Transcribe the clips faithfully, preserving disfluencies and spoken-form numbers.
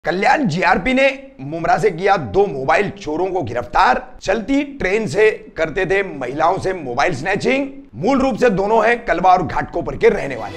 कल्याण GRP ने मुमरा से किया दो मोबाइल चोरों को गिरफ्तार। चलती ट्रेन से करते थे महिलाओं से मोबाइल स्नैचिंग। मूल रूप से दोनों हैं कलवा और घाटकोपर के रहने वाले।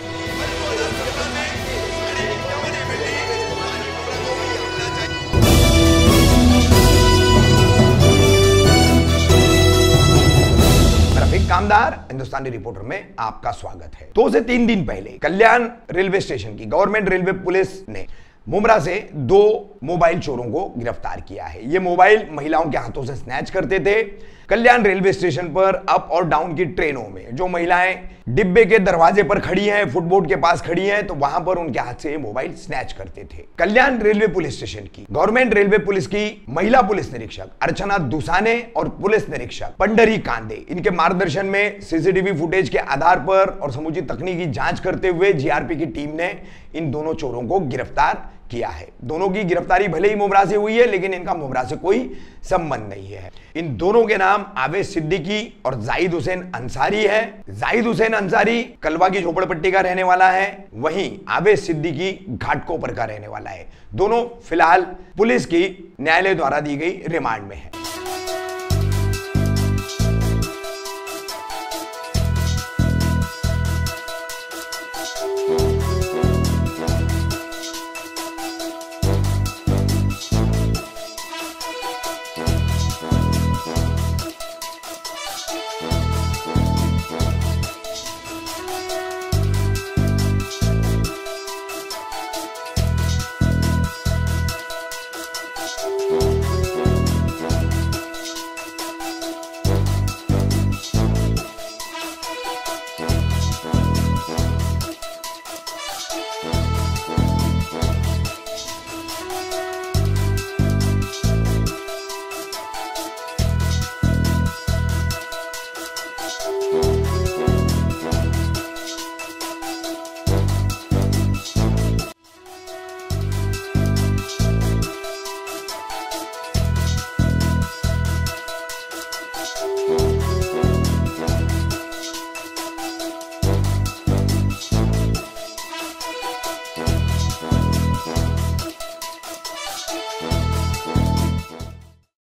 रफीक कामदार हिंदुस्तानी रिपोर्टर में आपका स्वागत है। दो से तीन दिन पहले कल्याण रेलवे स्टेशन की गवर्नमेंट रेलवे पुलिस ने मुमरा से दो मोबाइल चोरों को गिरफ्तार किया है। ये मोबाइल महिलाओं के हाथों से स्नैच करते थे। कल्याण रेलवे स्टेशन पर अप और डाउन की ट्रेनों में जो महिलाएं डिब्बे के दरवाजे पर खड़ी हैं, फुटबोर्ड के पास खड़ी हैं, तो वहां पर उनके हाथ से ये मोबाइल स्नैच करते थे। कल्याण रेलवे पुलिस स्टेशन की गवर्नमेंट रेलवे पुलिस की महिला पुलिस निरीक्षक अर्चना दुसाने और पुलिस निरीक्षक पंडरी कांदे, इनके मार्गदर्शन में सीसीटीवी फुटेज के आधार पर और समुचित तकनीकी जांच करते हुए जीआरपी की टीम ने इन दोनों चोरों को गिरफ्तार किया है। दोनों की गिरफ्तारी भले ही मुमरा से हुई है, लेकिन इनका मुमरा से कोई संबंध नहीं है। इन दोनों के नाम आवेश सिद्दीकी और जाहिद हुसैन अंसारी है। जाहिद हुसैन अंसारी कलवा की झोपड़पट्टी का रहने वाला है, वहीं आवेश सिद्दीकी घाटकोपर का रहने वाला है। दोनों फिलहाल पुलिस की न्यायालय द्वारा दी गई रिमांड में है।